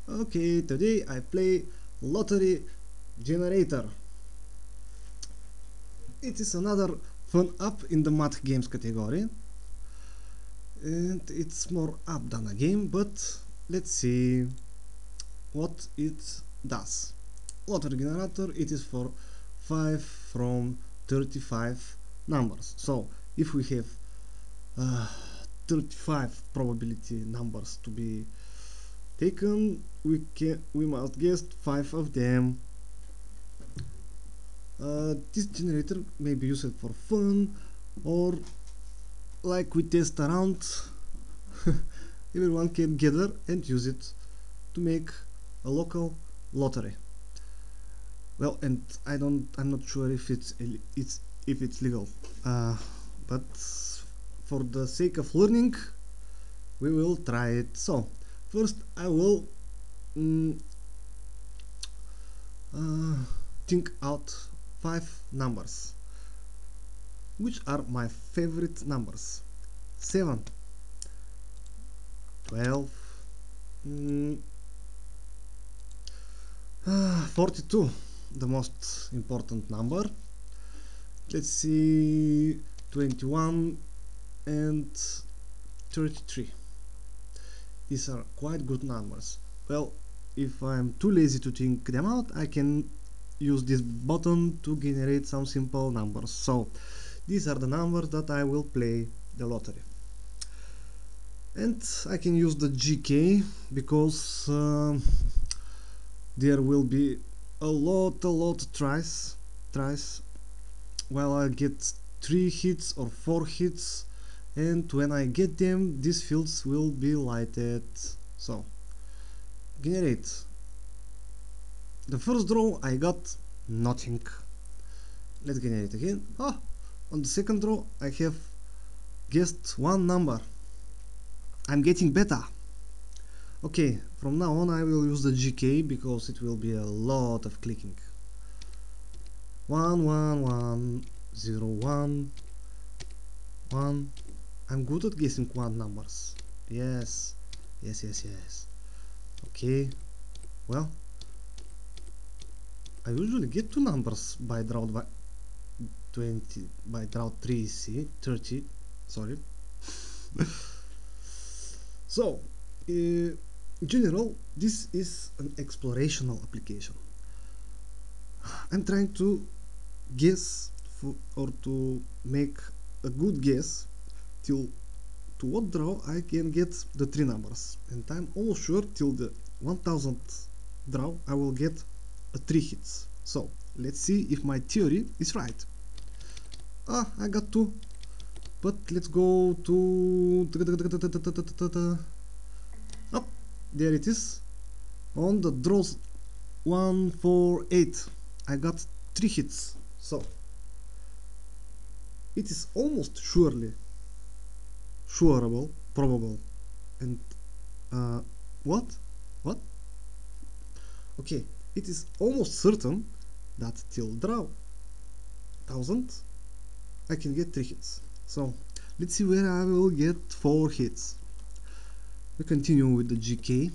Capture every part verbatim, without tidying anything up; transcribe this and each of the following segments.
Okay, today I play Lottery Generator. It is another fun app in the math games category, and it's more app than a game, but let's see what it does. Lottery Generator, it is for five from thirty-five numbers. So if we have uh, thirty-five probability numbers to be taken, we can we must guess five of them. Uh, this generator may be used for fun, or like we test around. Everyone can gather and use it to make a local lottery. Well, and I don't I'm not sure if it's it's if it's legal, uh, but for the sake of learning we will try it. So first I will mm, uh, think out five numbers, which are my favorite numbers. seven, twelve, mm, uh, forty-two, the most important number. Let's see, twenty-one and thirty-three. These are quite good numbers. Well, if I'm too lazy to think them out, I can use this button to generate some simple numbers. So these are the numbers that I will play the lottery. And I can use the G K because uh, there will be a lot a lot tries tries while I get three hits or four hits, and when I get them these fields will be lighted. So generate. The first draw I got nothing. Let's generate again. Ah, on the second draw I have guessed one number. I'm getting better. Okay, from now on I will use the G K because it will be a lot of clicking. One, one, one, zero, one, one. I'm good at guessing one numbers. Yes, yes, yes, yes. Okay, well, I usually get two numbers by draw by twenty by draw three. See, thirty. Sorry. So, uh, in general, this is an explorational application. I'm trying to guess for, or to make a good guess till to what draw I can get the three numbers, and I'm almost sure till the one thousandth draw I will get a three hits. So let's see if my theory is right. Ah, I got two, but let's go to up. There it is. On the draws one, four, eight, I got three hits. So it is almost surely sureable, probable, and uh, what? What? Okay, it is almost certain that till draw thousand I can get three hits. So let's see where I will get four hits. We continue with the G K.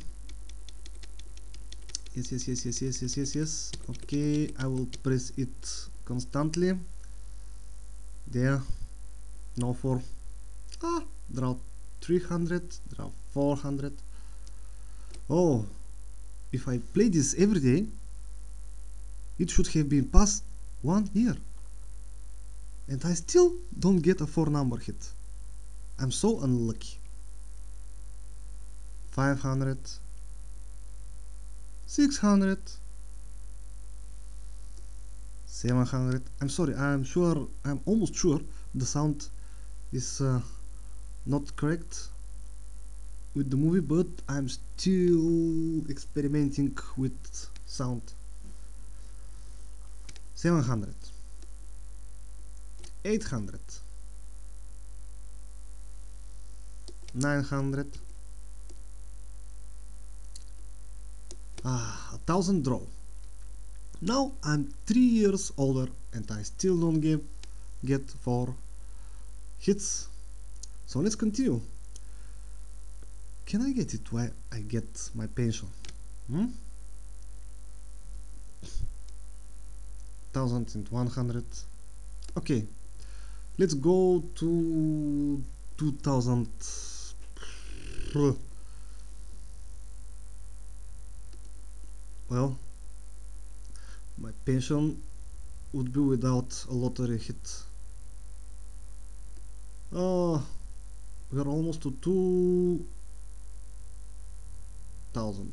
Yes, yes, yes, yes, yes, yes, yes, yes. Okay, I will press it constantly. There, no four. Ah, draw three hundred, draw four hundred. Oh, if I play this every day, it should have been past one year. And I still don't get a four number hit. I'm so unlucky. five hundred, six hundred, seven hundred. I'm sorry, I'm sure, I'm almost sure the sound is uh, not correct with the movie, but I'm still experimenting with sound. seven hundred, eight hundred, nine hundred, ah, a thousand draw. Now I'm three years older and I still don't get, get four hits. So let's continue. Can I get it where I get my pension? Hmm? Thousand and one hundred. Okay, let's go to two thousand. Well, my pension would be without a lottery hit. Oh, we're almost to two thousand.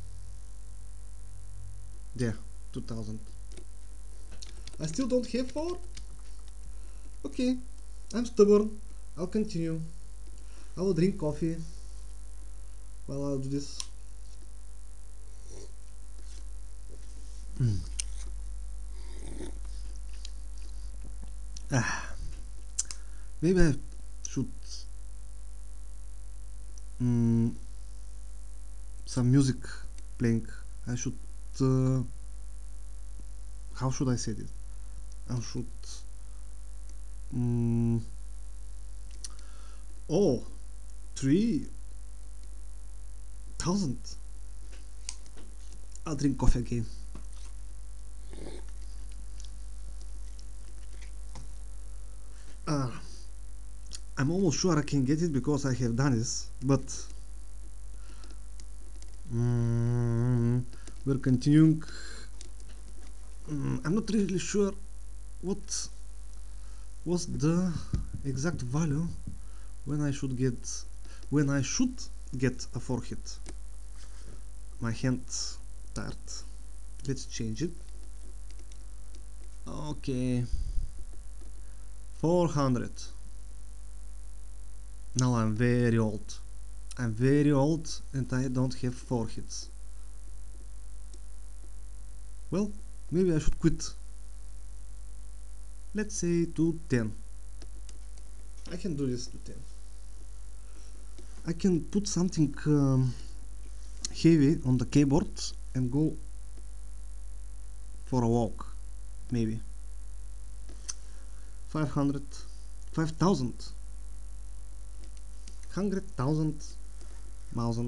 Yeah, two thousand. I still don't have four? Okay, I'm stubborn. I'll continue. I will drink coffee while I'll do this. Mm. Ah, maybe I should mm, some music playing. I should. Uh, how should I say this? I should. Mm, oh, three thousand. I'll drink coffee again. Ah, I'm almost sure I can get it because I have done this, but mm, we're continuing. Mm, I'm not really sure what was the exact value when I should get when I should get a four hit. My hand tired. Let's change it. Okay, four hundred. Now I'm very old. I'm very old and I don't have four hits. Well, maybe I should quit. Let's say to ten. I can do this to ten. I can put something um, heavy on the keyboard and go for a walk. Maybe. five hundred. five thousand. one hundred thousand. Thousand.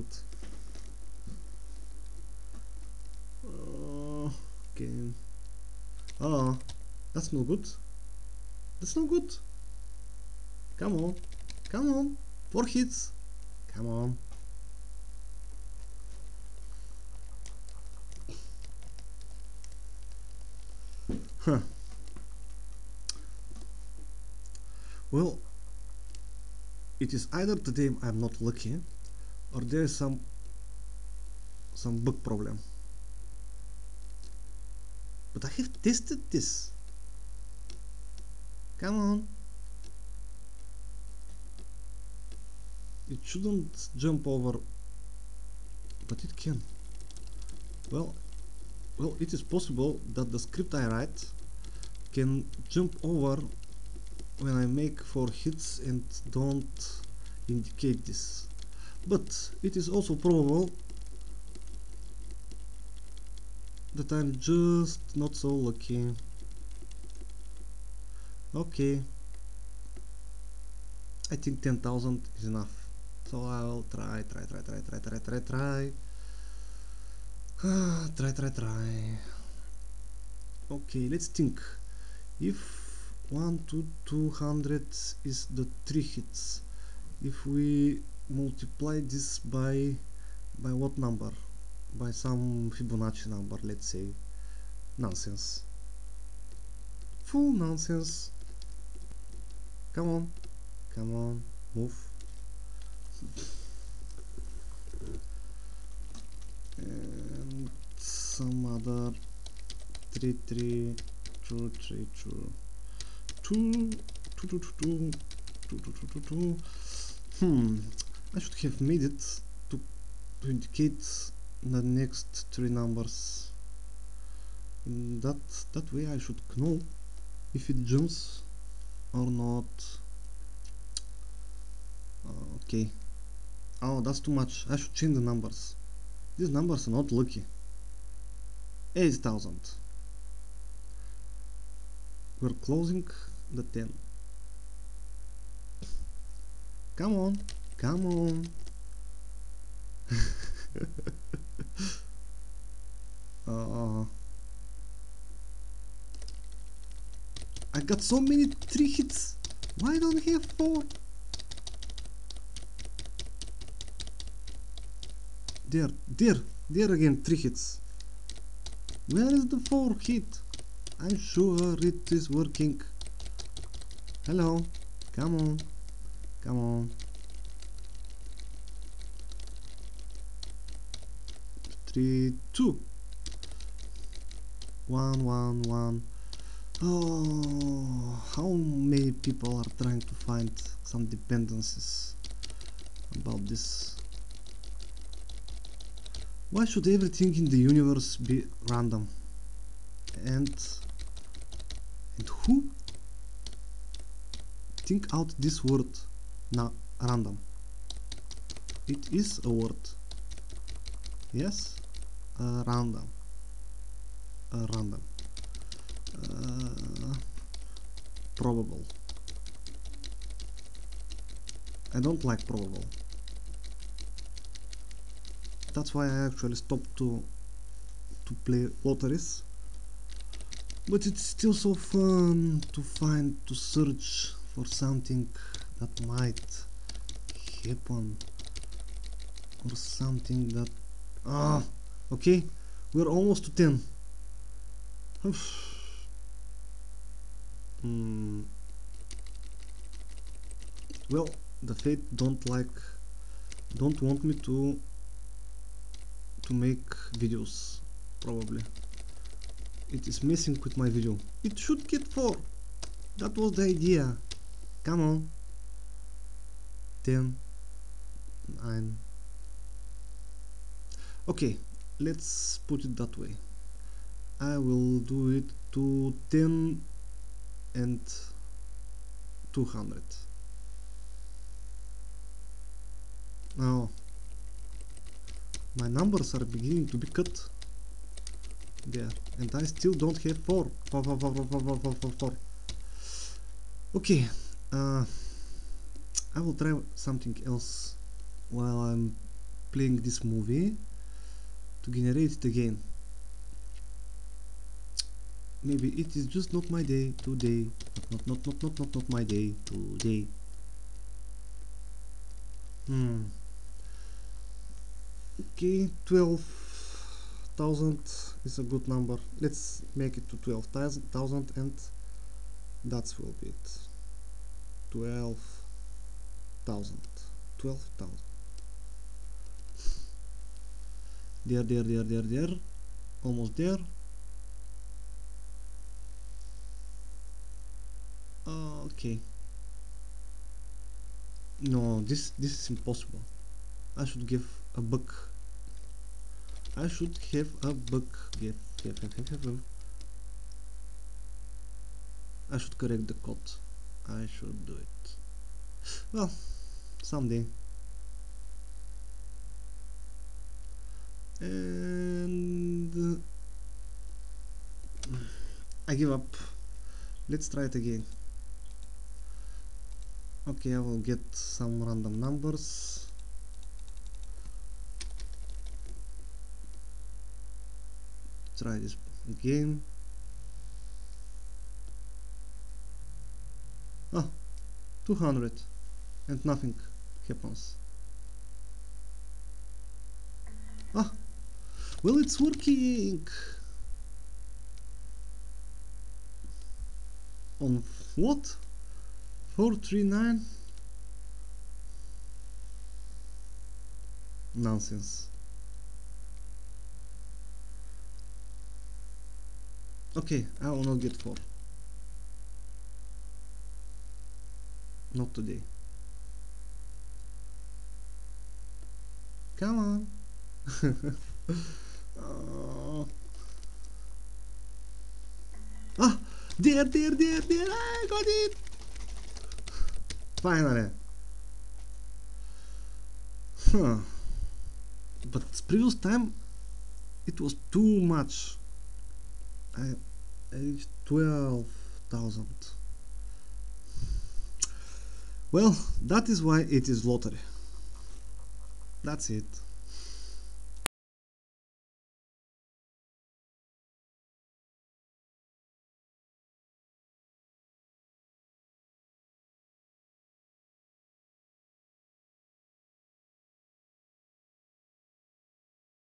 Uh, okay. Oh, that's no good. That's no good. Come on. Come on. Four hits. Come on. Huh. Well, it is either today I'm not lucky or there is some some bug problem. But I have tested this. Come on. It shouldn't jump over, but it can. Well, well, it is possible that the script I write can jump over when I make four hits and don't indicate this. But it is also probable that I'm just not so lucky. Okay, I think ten thousand is enough. So I'll try, try, try, try, try, try, try, try. Ah, try, try, try. Okay, let's think. If one to two hundred is the three hits, if we multiply this by by what number? By some Fibonacci number, let's say. Nonsense. Full nonsense. Come on, come on, move. And some other three three two three two two two two two two two two two. Hmm, I should have made it to, to indicate the next three numbers. In that that way I should know if it jumps or not. Uh, okay. Oh, that's too much. I should change the numbers. These numbers are not lucky. eight thousand. We're closing the ten. Come on, come on. I got so many three hits. Why don't I have four? There, there, there again, three hits. Where is the four hit? I'm sure it is working. Hello, come on, come on. Three, two. One, one, one. Oh, how many people are trying to find some dependencies about this? Why should everything in the universe be random? And and who think out this word? Now, random. It is a word. Yes, uh, random. Uh, random. Uh, probable. I don't like probable. That's why I actually stopped to to play lotteries. But it's still so fun to find, to search for something that might happen, or something that... Ah, okay, we're almost to ten. Hmm. Well, the fate don't like, don't want me to to make videos, probably. It is messing with my video. It should get four. That was the idea. Come on. ten, nine. Okay, let's put it that way. I will do it to ten and two hundred. Now, my numbers are beginning to be cut. There, and I still don't have four. Four, four, four, four, four, four, four, four, four. Okay, uh, I will try something else while I'm playing this movie to generate it again. Maybe it is just not my day today. Not, not, not, not, not, not my day today. Hmm. Okay, twelve thousand is a good number. Let's make it to twelve thousand, and that will be it. twelve thousand. twelve thousand. There, there, there, there, there. Almost there. Okay. No, this this is impossible. I should give a bug. I should have a bug. Give, give, give, give, give. I should correct the code. I should do it. Well, someday. And uh, I give up. Let's try it again. Okay, I will get some random numbers. Try this again. Ah, two hundred, and nothing happens. Ah, well, it's working. On what? four three nine? Nonsense. Okay, I will not get four. Not today. Come on. Oh. Ah, there, there, there, there. I got it. Finally. Huh. But previous time it was too much. I, I reached twelve thousand. Well, that is why it is lottery. That's it.